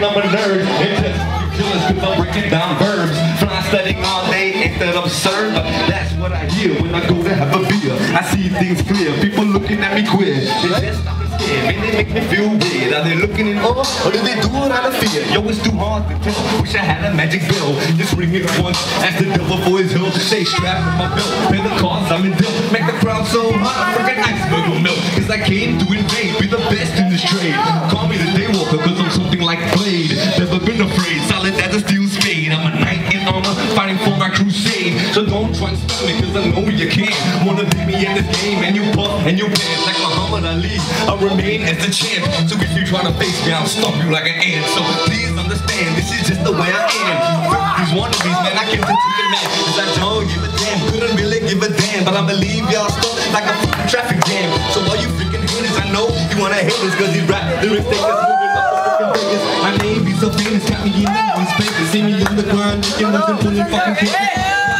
I'm a nerd. And just killers cause I'm breaking down verbs. Fly studying all day, ain't that absurd? But that's what I hear when I go to have a beer. I see things clear, people looking at me queer. They just stop and stare, man, they make me feel weird. Are they looking in awe, or do they do it out of fear? Yo, it's too hard to tell, wish I had a magic bill. Just ring it once, ask the devil for his help. Stay strapped with my belt, pay the cost, I'm in deal. Make the crowd so hot, I freaking iceberg will melt. Cause I came to invade, be the best in this trade. Call me the daywalker, cause I'm something like Blade. Never been afraid, solid as a steel spade. I'm a knight in armor, fighting for my crusade. So don't try to stop me, cause I know you can't. Wanna beat me in this game, and you puff and you pant like Muhammad Ali. I'll remain as the champ. So if you try to face me, I'll stomp you like an ant. So please understand, this is just the way I am. These wannabes, man, I can't take a man. Cause I don't give a damn, couldn't really give a damn. But I believe y'all stuck like a fucking traffic jam. So all you freaking haters, I know you wanna hate us, cause these rap lyrics take us moving up fucking Vegas. I may be so famous, got me in the space. See me on the grind, making nothing, pulling fucking cases.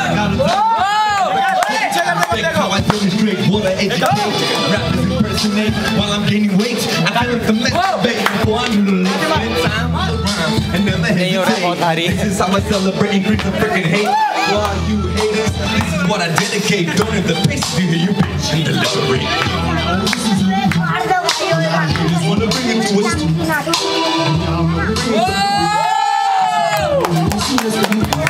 How I demonstrate what I educate. Rappers impersonate while I'm gaining weight. I feel like the masturbate before I knew the late. Spend time with the rhyme and never hesitate. This is how I celebrate and greet the freaking hate. Why you haters? This is what I dedicate. Don't have the pace to hear you bitch and deliberate. I just wanna bring it to us.